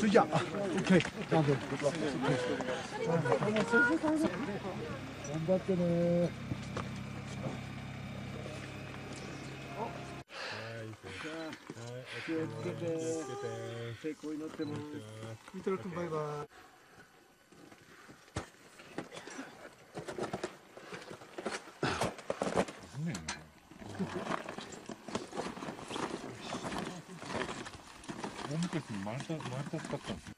それじゃあ、OK。頑張ってね。気をつけて。成功祈ってます。みとらくんバイバイ。 大昔に丸太使ったんですよ。